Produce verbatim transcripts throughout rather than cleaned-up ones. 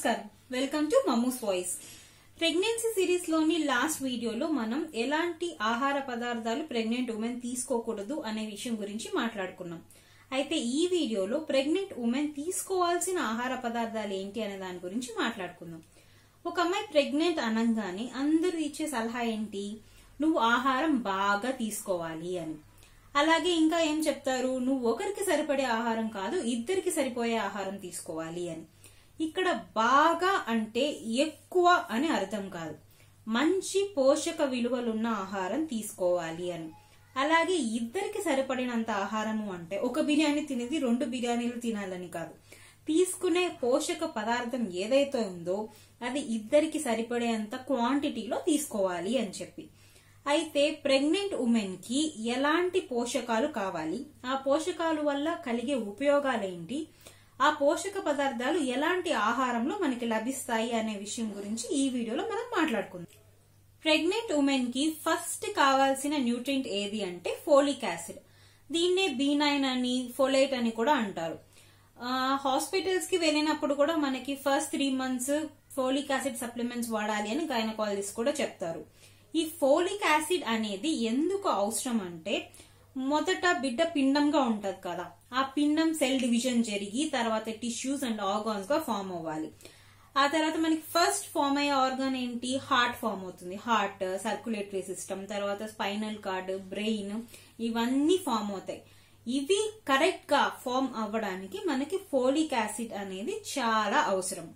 నమస్కారం, welcome to మమ్మూస్ voice. Pregnancy series లోని లాస్ట్ వీడియోలో మనం ఎలాంటి ఆహార పదార్థాలు ప్రెగ్నెంట్ ఉమెన్ తీసుకోకూడదు అనే విషయం గురించి మాట్లాడుకున్నాం. అయితే ఈ వీడియోలో ప్రెగ్నెంట్ ఉమెన్ తీసుకోవాల్సిన ఆహార పదార్థాలు ఏంటి అనే దాని గురించి మాట్లాడుకుందాం. ఒక అమ్మాయి ప్రెగ్నెంట్ అనగానే అందరూ ఇచ్చే సలహా ఏంటి? నువ్వు ఆహారం బాగా తీసుకోవాలి అని. అలాగే ఇంకా ఏం చెప్తారు? నువ్వు ఒకరికి సరిపడే ఆహారం కాదు, ఇద్దరికి సరిపోయే ఆహారం తీసుకోవాలి అని. ఇక్కడ బాగా అంటే ఎక్కువ అని అర్థం కాదు, మంచి పోషక విలువలున్న ఆహారం తీసుకోవాలి అని. అలాగే ఇద్దరికి సరిపడినంత ఆహారము అంటే ఒక బిర్యానీ తినేది రెండు బిర్యానీలు తినాలని కాదు. తీసుకునే పోషక పదార్థం ఏదైతే ఉందో అది ఇద్దరికి సరిపడేంత క్వాంటిటీలో తీసుకోవాలి అని చెప్పి. అయితే ప్రెగ్నెంట్ ఉమెన్ కి ఎలాంటి పోషకాలు కావాలి, ఆ పోషకాల వల్ల కలిగే ఉపయోగాలేంటి, ఆ పోషక పదార్థాలు ఎలాంటి ఆహారంలో మనకి లభిస్తాయి అనే విషయం గురించి ఈ వీడియోలో మనం మాట్లాడుకుందాం. ప్రెగ్నెంట్ ఉమెన్ కి ఫస్ట్ కావాల్సిన న్యూట్రియంట్ ఏది అంటే ఫోలిక్ యాసిడ్. దీన్నే బి నైన్ అని ఫోలేట్ అని కూడా అంటారు. హాస్పిటల్స్ కి వెళ్ళినప్పుడు కూడా మనకి first three months folic acid supplements వాడాలి అని గైనకాలజిస్ట్ కూడా చెప్తారు. ఈ ఫోలిక్ యాసిడ్ అనేది ఎందుకు అవసరం అంటే, మొదట బిడ్డ పిండంగా ఉంటది కదా, ఆ పిండం సెల్ డివిజన్ జరిగి తర్వాత టిష్యూస్ అండ్ ఆర్గాన్స్ గా ఫామ్ అవ్వాలి. ఆ తర్వాత మనకి ఫస్ట్ ఫామ్ అయ్యే ఆర్గాన్ ఏంటి? హార్ట్ ఫామ్ అవుతుంది. హార్ట్, సర్క్యులేటరీ సిస్టమ్, తర్వాత స్పైనల్ కార్డ్, బ్రెయిన్, ఇవన్నీ ఫామ్ అవుతాయి. ఇవి కరెక్ట్ గా ఫామ్ అవ్వడానికి మనకి ఫోలిక్ యాసిడ్ అనేది చాలా అవసరం.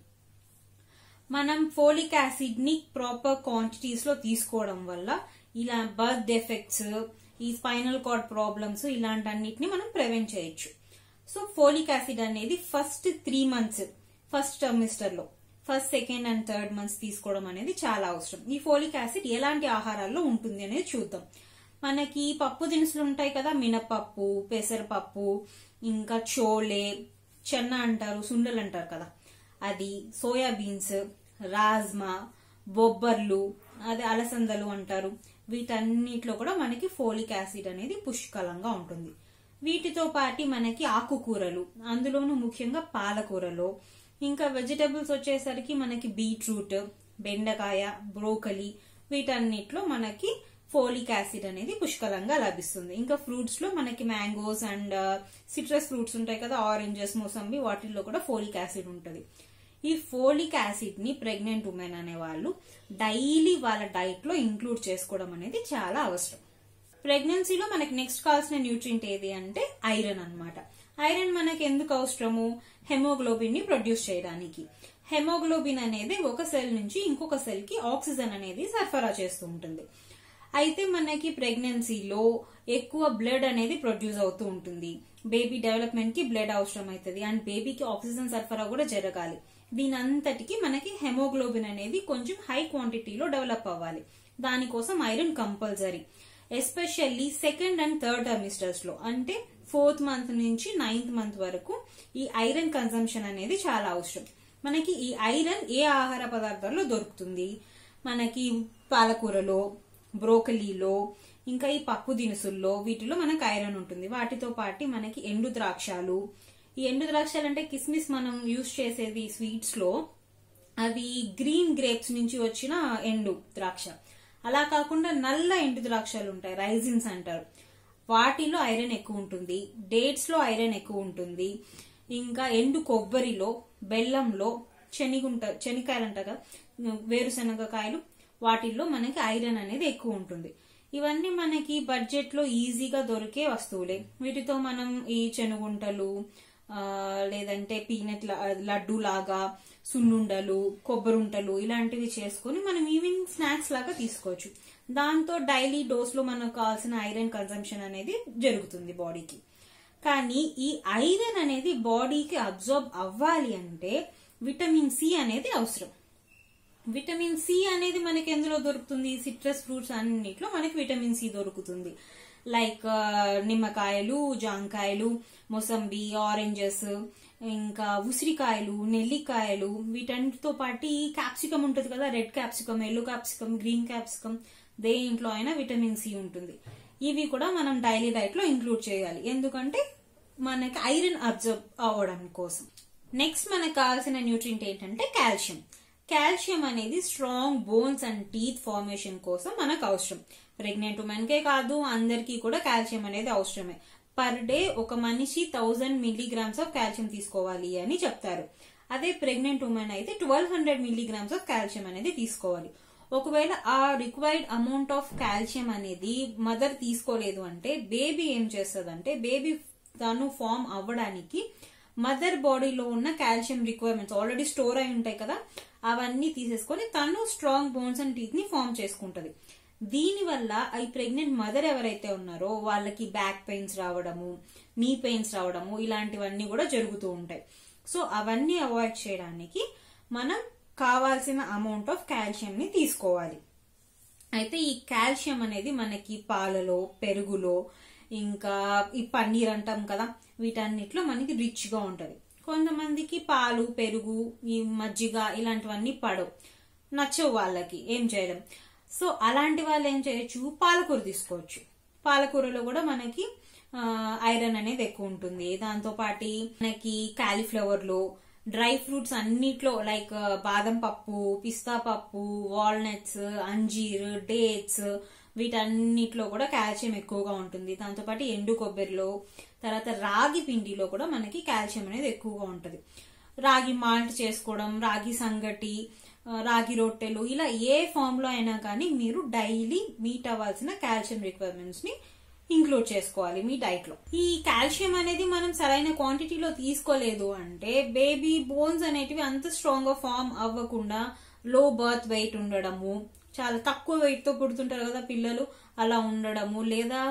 మనం ఫోలిక్ యాసిడ్ ని ప్రాపర్ క్వాంటిటీస్ లో తీసుకోవడం వల్ల ఇలా బర్త్ డెఫెక్ట్స్, ఈ స్పైనల్ కార్డ్ ప్రాబ్లమ్స్ ఇలాంటన్నిటిని మనం ప్రివెంట్ చేయొచ్చు. సో ఫోలిక్ యాసిడ్ అనేది first three months first trimester లో first second and third months తీసుకోవడం అనేది చాలా అవసరం. ఈ ఫోలిక్ యాసిడ్ ఎలాంటి ఆహారాల్లో ఉంటుంది అనేది చూద్దాం. మనకి పప్పు దినుసులు ఉంటాయి కదా, మినపప్పు, పెసరపప్పు, ఇంకా చోలే, చెన్న అంటారు, సుండలు అంటారు కదా, అది, సోయాబీన్స్, రాజ్మా, బొబ్బర్లు, అదే అలసందలు అంటారు. వీటన్నిటిలో కూడా మనకి ఫోలిక్ యాసిడ్ అనేది పుష్కలంగా ఉంటుంది. వీటితో పాటు మనకి ఆకుకూరలు, అందులోనూ ముఖ్యంగా పాలకూరలో, ఇంకా వెజిటబుల్స్ వచ్చేసరికి మనకి బీట్రూట్, బెండకాయ, బ్రోకలీ, వీటన్నిటిలో మనకి ఫోలిక్ యాసిడ్ అనేది పుష్కలంగా లభిస్తుంది. ఇంకా ఫ్రూట్స్ లో మనకి మ్యాంగోస్ అండ్ సిట్రస్ ఫ్రూట్స్ ఉంటాయి కదా, ఆరెంజెస్, మోసంబి, వాటిల్లో కూడా ఫోలిక్ యాసిడ్ ఉంటుంది. ఈ ఫోలిక్ యాసిడ్ ని ప్రెగ్నెంట్ ఉమెన్ అనే వాళ్ళు డైలీ వాళ్ళ డైట్ లో ఇంక్లూడ్ చేసుకోవడం అనేది చాలా అవసరం. ప్రెగ్నెన్సీలో మనకి నెక్స్ట్ కావాల్సిన న్యూట్రియంట్ ఏది అంటే ఐరన్ అన్నమాట. ఐరన్ మనకి ఎందుకు అవసరము? హెమోగ్లోబిన్ ని ప్రొడ్యూస్ చేయడానికి. హెమోగ్లోబిన్ అనేది ఒక సెల్ నుంచి ఇంకొక సెల్ కి ఆక్సిజన్ అనేది సరఫరా చేస్తూ ఉంటుంది. అయితే మనకి ప్రెగ్నెన్సీలో ఎక్కువ బ్లడ్ అనేది ప్రొడ్యూస్ అవుతూ ఉంటుంది. బేబీ డెవలప్మెంట్ కి బ్లడ్ అవసరం అవుతుంది అండ్ బేబీకి ఆక్సిజన్ సరఫరా కూడా జరగాలి. దీని అంతటికి మనకి హెమోగ్లోబిన్ అనేది కొంచెం హై క్వాంటిటీలో డెవలప్ అవ్వాలి. దానికోసం iron compulsory. Especially second and third trimesters లో, అంటే ఫోర్త్ మంత్ నుంచి నైన్త్ మంత్ వరకు ఈ ఐరన్ కన్సంప్షన్ అనేది చాలా అవసరం. మనకి ఈ ఐరన్ ఏ ఆహార పదార్థాల్లో దొరుకుతుంది? మనకి పాలకూరలో, బ్రోకలీలో, ఇంకా ఈ పప్పు దినుసుల్లో, వీటిలో మనకి ఐరన్ ఉంటుంది. వాటితో పాటు మనకి ఎండు ద్రాక్షాలు, ఈ ఎండు ద్రాక్షాలు అంటే కిస్మిస్ మనం యూజ్ చేసేది స్వీట్స్ లో, అవి గ్రీన్ గ్రేప్స్ నుంచి వచ్చిన ఎండు ద్రాక్ష. అలా కాకుండా నల్ల ఎండు ద్రాక్షాలు ఉంటాయి, రైజిన్స్ అంటారు, వాటిలో ఐరన్ ఎక్కువ ఉంటుంది. డేట్స్ లో ఐరన్ ఎక్కువ ఉంటుంది. ఇంకా ఎండు కొబ్బరిలో, బెల్లంలో, శనిగుంట శనికాయలు అంటారు కదా, వేరుశనగకాయలు, వాటిల్లో మనకి ఐరన్ అనేది ఎక్కువ ఉంటుంది. ఇవన్నీ మనకి బడ్జెట్ లో ఈజీగా దొరికే వస్తువులే. వీటితో మనం ఈ చెనుగుంటలు, లేదంటే పీనట్ లడ్డు లాగా, సున్నుండలు, కొబ్బరుంటలు ఇలాంటివి చేసుకుని మనం ఈవినింగ్ స్నాక్స్ లాగా తీసుకోవచ్చు. దాంతో డైలీ డోస్ లో మనకు కావాల్సిన ఐరన్ కన్సంప్షన్ అనేది జరుగుతుంది బాడీకి. కానీ ఈ ఐరన్ అనేది బాడీకి అబ్జర్బ్ అవ్వాలి అంటే విటమిన్ సి అనేది అవసరం. విటమిన్ సి అనేది మనకి ఎందులో దొరుకుతుంది? సిట్రస్ ఫ్రూట్స్ అన్నిట్లో మనకి విటమిన్ సి దొరుకుతుంది. లైక్ నిమ్మకాయలు, జాంకాయలు, మొసంబి, ఆరెంజెస్, ఇంకా ఉసిరికాయలు, నెల్లికాయలు, వీటన్నిటితో పాటు క్యాప్సికమ్ ఉంటుంది కదా, red capsicum, yellow capsicum, green capsicum, దేంట్లో అయినా విటమిన్ సి ఉంటుంది. ఇవి కూడా మనం డైలీ డైట్ లో ఇంక్లూడ్ చేయాలి, ఎందుకంటే మనకి ఐరన్ అబ్జర్వ్ అవ్వడం కోసం. నెక్స్ట్ మనకు కావాల్సిన న్యూట్రియంట్ ఏంటంటే కాల్షియం. కాల్షియం అనేది strong bones and teeth formation కోసం మనకు అవసరం. ప్రెగ్నెంట్ ఉమెన్ కే కాదు, అందరికీ కూడా కాల్షియం అనేది అవసరమే. పర్ డే ఒక మనిషి థౌజండ్ మిల్లీగ్రామ్స్ ఆఫ్ కాల్షియం తీసుకోవాలి అని చెప్తారు. అదే ప్రెగ్నెంట్ ఉమెన్ అయితే twelve hundred milligrams of calcium అనేది తీసుకోవాలి. ఒకవేళ ఆ రిక్వైర్డ్ అమౌంట్ ఆఫ్ కాల్షియం అనేది మదర్ తీసుకోలేదు అంటే బేబీ ఏం చేస్తుందంటే, బేబీ తను ఫామ్ అవ్వడానికి మదర్ బాడీలో ఉన్న కాల్షియం రిక్వైర్మెంట్స్ ఆల్రెడీ స్టోర్ అయి ఉంటాయి కదా, అవన్నీ తీసేసుకొని తను స్ట్రాంగ్ బోన్స్ అండ్ టీత్ ని ఫామ్ చేసుకుంటది. దీని వల్ల ఈ ప్రెగ్నెంట్ మదర్ ఎవరైతే ఉన్నారో వాళ్ళకి బ్యాక్ పెయిన్స్ రావడము, నీ పెయిన్స్ రావడము, ఇలాంటివన్నీ కూడా జరుగుతూ ఉంటాయి. సో అవన్నీ అవాయిడ్ చేయడానికి మనం కావాల్సిన అమౌంట్ ఆఫ్ కాల్షియం ని తీసుకోవాలి. అయితే ఈ కాల్షియం అనేది మనకి పాలలో, పెరుగులో, ఇంకా ఈ పన్నీర్ అంటాం కదా, వీటన్నిటిలో మనకి రిచ్ గా ఉంటది. కొంతమందికి పాలు, పెరుగు, ఈ మజ్జిగ ఇలాంటివన్నీ పడవు, నచ్చవు వాళ్ళకి, ఏం చేయడం. సో అలాంటి వాళ్ళు ఏం చేయొచ్చు, పాలకూర తీసుకోవచ్చు. పాలకూరలో కూడా మనకి ఐరన్ అనేది ఎక్కువ ఉంటుంది. దాంతో పాటు మనకి కాలీఫ్లవర్ లో, డ్రై ఫ్రూట్స్ అన్నిట్లో లైక్ బాదం పప్పు, పిస్తా పప్పు, వాల్నట్స్, అంజీర్, డేట్స్, వీటన్నిటిలో కూడా కాల్షియం ఎక్కువగా ఉంటుంది. దాంతో పాటు ఎండు కొబ్బరిలో, తర్వాత రాగి పిండిలో కూడా మనకి కాల్షియం అనేది ఎక్కువగా ఉంటుంది. రాగి మాల్ట్ చేసుకోవడం, రాగి సంగటి, రాగి రొట్టెలు, ఇలా ఏ ఫామ్ లో అయినా కానీ మీరు డైలీ మీట్ అవ్వాల్సిన కాల్షియం రిక్వైర్మెంట్స్ ని ఇంక్లూడ్ చేసుకోవాలి మీ డైట్ లో. ఈ కాల్షియం అనేది మనం సరైన క్వాంటిటీలో తీసుకోలేదు అంటే బేబీ బోన్స్ అనేటివి అంత స్ట్రాంగ్ గా ఫామ్ అవ్వకుండా లో బర్త్ వెయిట్ ఉండడము, చాలా తక్కువ వెయిట్ తో పుడుతుంటారు కదా పిల్లలు, అలా ఉండడము, లేదా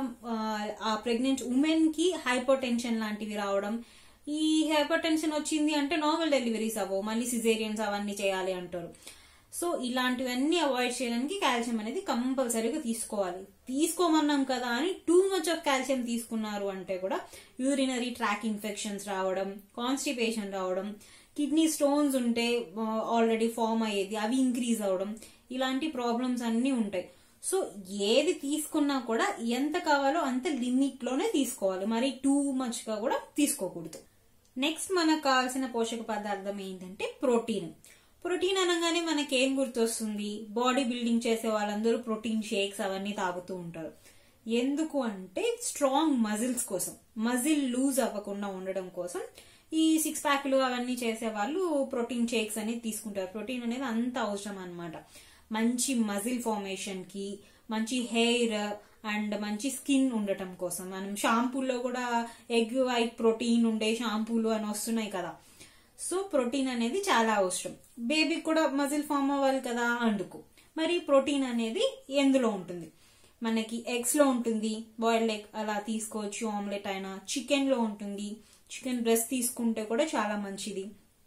ఆ ప్రెగ్నెంట్ ఉమెన్ కి హైపర్ టెన్షన్ లాంటివి రావడం. ఈ హైపర్ టెన్షన్ వచ్చింది అంటే నార్మల్ డెలివరీస్ అవ్వవు, మళ్ళీ సిజేరియన్స్ అవన్నీ చేయాలి అంటారు. సో ఇలాంటివన్నీ అవాయిడ్ చేయడానికి కాల్షియం అనేది కంపల్సరీగా తీసుకోవాలి. తీసుకోమన్నాం కదా అని టూ మచ్ ఆఫ్ కాల్షియం తీసుకున్నారు అంటే కూడా యూరినరీ ట్రాక్ ఇన్ఫెక్షన్స్ రావడం, కాన్స్టిపేషన్ రావడం, కిడ్నీ స్టోన్స్ ఉంటే ఆల్రెడీ ఫామ్ అయ్యేది అవి ఇంక్రీజ్ అవడం, ఇలాంటి ప్రాబ్లమ్స్ అన్ని ఉంటాయి. సో ఏది తీసుకున్నా కూడా ఎంత కావాలో అంత లిమిట్ లోనే తీసుకోవాలి, మరి టూ మచ్ గా కూడా తీసుకోకూడదు. నెక్స్ట్ మనకు కావాల్సిన పోషక పదార్థం ఏంటంటే ప్రోటీన్. ప్రోటీన్ అనగానే మనకి ఏం గుర్తొస్తుంది, బాడీ బిల్డింగ్ చేసే వాళ్ళందరూ ప్రోటీన్ షేక్స్ అవన్నీ తాగుతూ ఉంటారు. ఎందుకు అంటే స్ట్రాంగ్ మజిల్స్ కోసం, మజిల్ లూజ్ అవ్వకుండా ఉండడం కోసం ఈ సిక్స్ ప్యాక్లు అవన్నీ చేసే వాళ్ళు ప్రోటీన్ షేక్స్ అనేది తీసుకుంటారు. ప్రోటీన్ అనేది అంత అవసరం అన్నమాట మంచి మజిల్ ఫార్మేషన్ కి, మంచి హెయిర్ అండ్ మంచి స్కిన్ ఉండటం కోసం. మనం షాంపూల్లో కూడా ఎగ్ వైట్ ప్రోటీన్ ఉండే షాంపూలు అని వస్తున్నాయి కదా. సో ప్రోటీన్ అనేది చాలా అవసరం. బేబీకి కూడా మజిల్ ఫామ్ అవ్వాలి కదా, అందుకు మరి ప్రోటీన్ అనేది ఎందులో ఉంటుంది, మనకి ఎగ్స్ లో ఉంటుంది, బాయిల్డ్ ఎగ్ అలా తీసుకోవచ్చు, ఆమ్లెట్ అయినా, చికెన్ లో ఉంటుంది, చికెన్ బ్రెస్ట్ తీసుకుంటే కూడా చాలా మంచిది.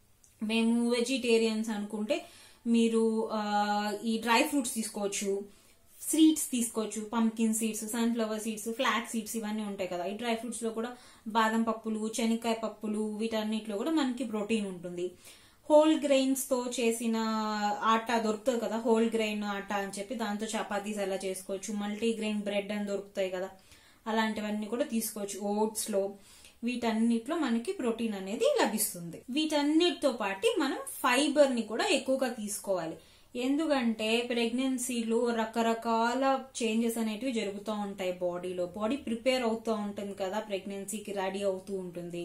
మేము వెజిటేరియన్స్ అనుకుంటే మీరు ఈ డ్రై ఫ్రూట్స్ తీసుకోవచ్చు, సీడ్స్ తీసుకోవచ్చు, pumpkin seeds, sunflower seeds, flax seeds ఇవన్నీ ఉంటాయి కదా. ఈ డ్రై ఫ్రూట్స్ లో కూడా బాదం పప్పులు, శనక్కాయ పప్పులు, వీటన్నిటిలో కూడా మనకి ప్రోటీన్ ఉంటుంది. హోల్ గ్రెయిన్స్ తో చేసిన ఆటా దొరుకుతుంది కదా, హోల్ గ్రెయిన్ ఆటా అని చెప్పి, దాంతో చపాతీస్ అలా చేసుకోవచ్చు. మల్టీ గ్రెయిన్ బ్రెడ్ అని దొరుకుతాయి కదా, అలాంటివన్నీ కూడా తీసుకోవచ్చు. ఓట్స్ లో, వీటన్నిటిలో మనకి ప్రోటీన్ అనేది లభిస్తుంది. వీటన్నిటితో పాటు మనం ఫైబర్ ని కూడా ఎక్కువగా తీసుకోవాలి. ఎందుకంటే ప్రెగ్నెన్సీలో రకరకాల చేంజెస్ అనేటివి జరుగుతూ ఉంటాయి బాడీలో. బాడీ ప్రిపేర్ అవుతూ ఉంటుంది కదా, ప్రెగ్నెన్సీకి రెడీ అవుతూ ఉంటుంది.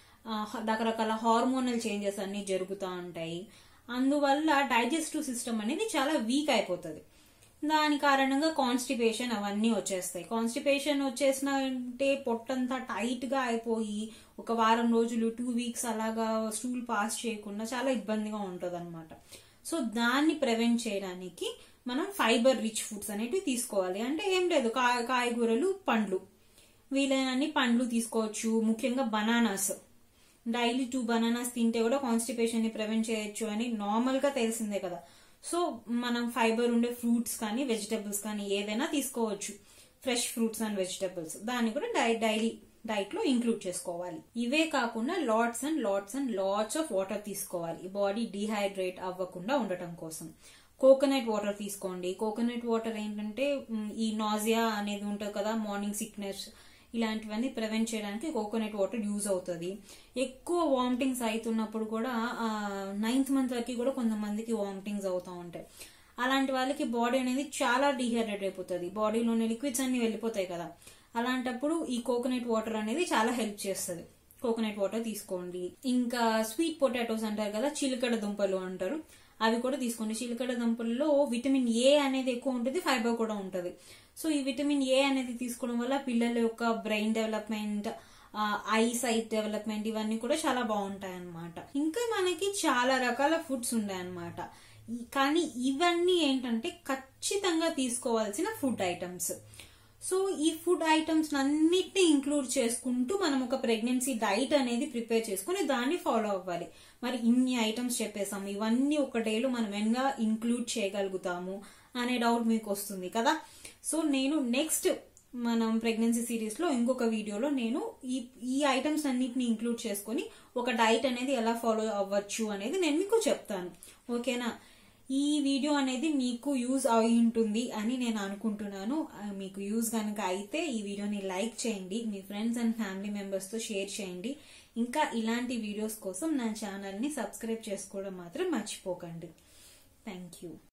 రకరకాల హార్మోనల్ చేంజెస్ అన్ని జరుగుతూ ఉంటాయి. అందువల్ల డైజెస్టివ్ సిస్టమ్ అనేది చాలా వీక్ అయిపోతుంది. దాని కారణంగా కాన్స్టిపేషన్ అవన్నీ వచ్చేస్తాయి. కాన్స్టిపేషన్ వచ్చేసిన అంటే పొట్టంతా టైట్ గా అయిపోయి ఒక వారం రోజులు, టూ వీక్స్ అలాగా స్టూల్ పాస్ చేయకుండా చాలా ఇబ్బందిగా ఉంటది అనమాట. సో దాన్ని ప్రివెంట్ చేయడానికి మనం ఫైబర్ రిచ్ ఫుడ్స్ అనేవి తీసుకోవాలి. అంటే ఏం లేదు, కాయగూరలు, పండ్లు, వీలైనన్ని పండ్లు తీసుకోవచ్చు. ముఖ్యంగా బనానాస్, డైలీ టూ బనానాస్ తింటే కూడా కాన్స్టిపేషన్ ని ప్రివెంట్ చేయొచ్చు అని నార్మల్ గా తెలిసిందే కదా. సో మనం ఫైబర్ ఉండే ఫ్రూట్స్ కానీ వెజిటబుల్స్ కానీ ఏదైనా తీసుకోవచ్చు, ఫ్రెష్ ఫ్రూట్స్ అండ్ వెజిటబుల్స్, దాన్ని కూడా డైలీ డైట్ లో ఇంక్లూడ్ చేసుకోవాలి. ఇవే కాకుండా lots and lots and lots of water తీసుకోవాలి, బాడీ డిహైడ్రేట్ అవ్వకుండా ఉండటం కోసం. కోకోనట్ వాటర్ తీసుకోండి. కోకోనట్ వాటర్ ఏంటంటే ఈ నాజియా అనేది ఉంటుంది కదా, మార్నింగ్ సిక్నెస్, ఇలాంటివన్నీ ప్రివెంట్ చేయడానికి కోకోనట్ వాటర్ యూజ్ అవుతుంది. ఎక్కువ వామిటింగ్స్ అవుతున్నప్పుడు కూడా నైన్త్ మంత్ వరకు కూడా కొంతమందికి వామిటింగ్స్ అవుతూ ఉంటాయి. అలాంటి వాళ్ళకి బాడీ అనేది చాలా డిహైడ్రేట్ అయిపోతుంది, బాడీలోని లిక్విడ్స్ అన్ని వెళ్ళిపోతాయి కదా. అలాంటప్పుడు ఈ కోకోనట్ వాటర్ అనేది చాలా హెల్ప్ చేస్తుంది. కోకోనట్ వాటర్ తీసుకోండి. ఇంకా స్వీట్ పొటాటోస్ అంటారు కదా, చిలకడ దుంపలు అంటారు, అవి కూడా తీసుకోండి. చిలకడ దుంపల్లో విటమిన్ ఏ అనేది ఎక్కువ ఉంటుంది, ఫైబర్ కూడా ఉంటుంది. సో ఈ విటమిన్ ఏ అనేది తీసుకోవడం వల్ల పిల్లల యొక్క brain development, eye sight development ఇవన్నీ కూడా చాలా బాగుంటాయి అన్నమాట. ఇంకా మనకి చాలా రకాల ఫుడ్స్ ఉన్నాయన్నమాట. కానీ ఇవన్నీ ఏంటంటే ఖచ్చితంగా తీసుకోవాల్సిన ఫుడ్ ఐటమ్స్. సో ఈ ఫుడ్ ఐటమ్స్ అన్నిటిని ఇంక్లూడ్ చేసుకుంటూ మనం ఒక ప్రెగ్నెన్సీ డైట్ అనేది ప్రిపేర్ చేసుకుని దాన్ని ఫాలో అవ్వాలి. మరి ఇన్ని ఐటమ్స్ చెప్పేసాము, ఇవన్నీ ఒక డేలో మనం ఎలా ఇంక్లూడ్ చేయగలుగుతాము అనే డౌట్ మీకు వస్తుంది కదా. సో నేను నెక్స్ట్ మనం ప్రెగ్నెన్సీ సిరీస్ లో ఇంకొక వీడియోలో నేను ఈ ఈ ఐటమ్స్ అన్నిటిని ఇంక్లూడ్ చేసుకుని ఒక డైట్ అనేది ఎలా ఫాలో అవ్వచ్చు అనేది నేను మీకు చెప్తాను. ఓకేనా? ఈ వీడియో అనేది మీకు యూజ్ అయి ఉంటుంది అని నేను అనుకుంటున్నాను. మీకు యూజ్ కనుక అయితే ఈ వీడియోని లైక్ చేయండి, మీ ఫ్రెండ్స్ అండ్ ఫ్యామిలీ మెంబర్స్ తో షేర్ చేయండి. ఇంకా ఇలాంటి వీడియోస్ కోసం నా ఛానల్ ని సబ్స్క్రైబ్ చేసుకోవడం మాత్రం మర్చిపోకండి. Thank you.